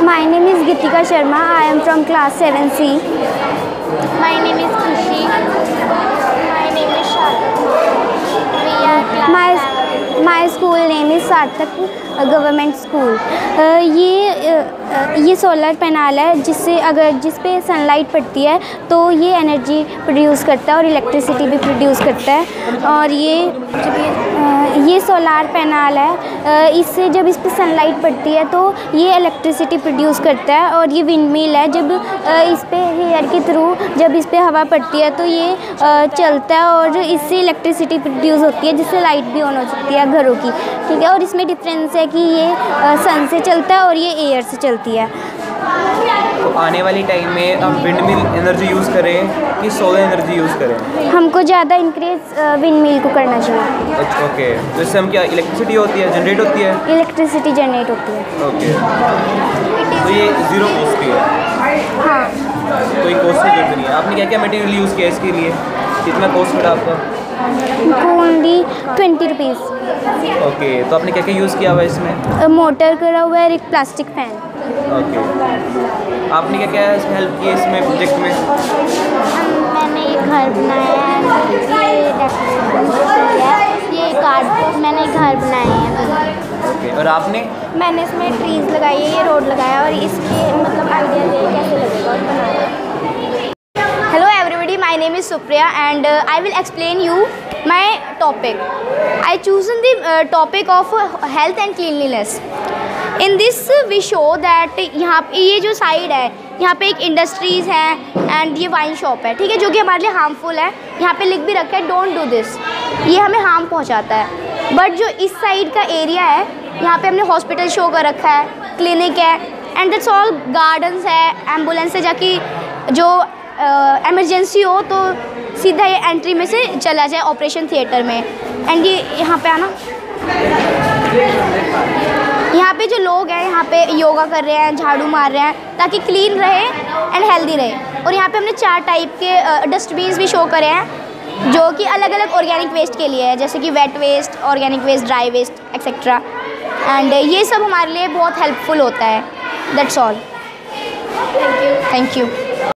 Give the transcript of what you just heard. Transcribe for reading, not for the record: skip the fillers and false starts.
My name is Gitika Sharma. I am from class 7C. My name is Khushi. My name is Sharma. We are class My school name is Sarthak government school. ये solar panel है जिस पे sunlight पड़ती है तो ये energy produce करता है और इलेक्ट्रिसिटी भी प्रोड्यूस करता है। और ये सोलार पैनल है, इससे जब इस पे सनलाइट पड़ती है तो ये इलेक्ट्रिसिटी प्रोड्यूस करता है। और ये विंड मिल है, जब इस पे एयर के थ्रू जब इस पे हवा पड़ती है तो ये चलता है और इससे इलेक्ट्रिसिटी प्रोड्यूस होती है, जिससे लाइट भी ऑन हो सकती है घरों की। ठीक है, और इसमें डिफरेंस है कि ये सन से चलता है और ये एयर से चलती है। तो आने वाली टाइम में हम विंड मिल एनर्जी यूज़ करें कि सोलर एनर्जी यूज़ करें? हमको ज़्यादा इंक्रीज विंड मिल को करना चाहिए। अच्छा, ओके। तो इससे हम क्या इलेक्ट्रिसिटी होती है, जनरेट होती है? इलेक्ट्रिसिटी जनरेट होती है। ओके, तो ये ज़ीरो कॉस्ट की है? हाँ। कोई कॉस्ट की जरूरत नहीं है। आपने क्या क्या मटेरियल यूज़ किया इसके लिए, कितना कॉस्ट पड़ा आपका? Only 20 rupees. ओके, तो आपने क्या क्या यूज़ किया हुआ इसमें? मोटर करा हुआ है, एक प्लास्टिक फैन। ओके, आपने क्या क्या हेल्प की इसमें प्रोजेक्ट में? मैंने एक घर बनाया है, ये कार्ड मैंने घर बनाए हैं। ओके, और आपने? मैंने इसमें ट्रीज लगाई है, ये रोड लगाया और इसके मतलब आइडिया दे कैसे लगेगा और बनाया। Hello everybody, my name is Supriya and I will explain you my topic. I chosen the topic of health and cleanliness. In this we show that यहाँ पे ये जो साइड है यहाँ पे एक इंडस्ट्रीज़ है एंड ये वाइन शॉप है, ठीक है, जो कि हमारे लिए हार्मफुल है। यहाँ पे लिख भी रखा है डोंट डू दिस, ये हमें हार्म पहुँचाता है। बट जो इस साइड का एरिया है यहाँ पे हमने हॉस्पिटल शो कर रखा है, क्लिनिक है एंड दैट्स ऑल, गार्डन्स है, एम्बुलेंस है, जाकि जो एमरजेंसी हो तो सीधा ये एंट्री में से चला जाए ऑपरेशन थिएटर में। एंड ये यहाँ पे आना, यहाँ पे जो लोग हैं यहाँ पे योगा कर रहे हैं, झाड़ू मार रहे हैं ताकि क्लीन रहे एंड हेल्दी रहे। और यहाँ पे हमने 4 टाइप के डस्टबिन्स भी शो करे हैं जो कि अलग अलग ऑर्गेनिक वेस्ट के लिए है, जैसे कि wet waste, organic waste, dry waste etcetera. And ये सब हमारे लिए बहुत हेल्पफुल होता है। That's all. Thank you.